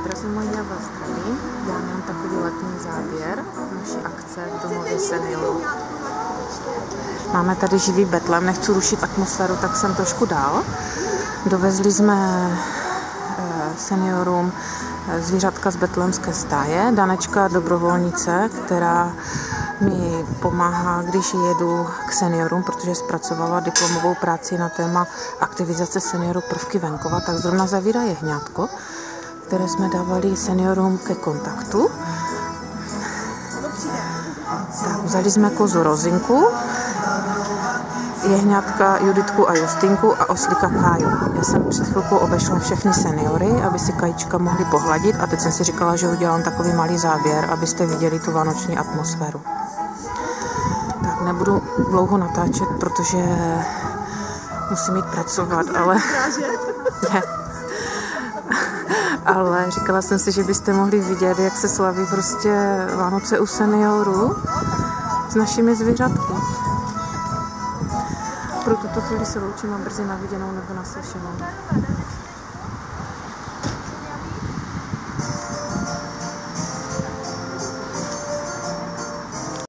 Drazí moji, já vás zdravím. Já mám takový letní záběr naší akce v domově seniorů. Máme tady živý betlém, nechci rušit atmosféru, tak jsem trošku dál. Dovezli jsme seniorům zvířatka z betlémské stáje, Danečka dobrovolnice, která mi pomáhá, když jedu k seniorům, protože zpracovává diplomovou práci na téma aktivizace seniorů prvky venkova, tak zrovna zavírá jehňátko, které jsme dávali seniorům ke kontaktu. Tak, vzali jsme kozu Rozinku, jehňátka Juditku a Justinku a oslíka Káju. Já jsem před chvilkou obešla všechny seniory, aby si Kajíčka mohli pohladit, a teď jsem si říkala, že udělám takový malý záběr, abyste viděli tu vánoční atmosféru. Tak nebudu dlouho natáčet, protože musím jít pracovat, ale říkala jsem si, že byste mohli vidět, jak se slaví prostě Vánoce u seniorů s našimi zvířatky. Pro tuto chvíli se loučím a brzy na viděnou nebo naslyšenou.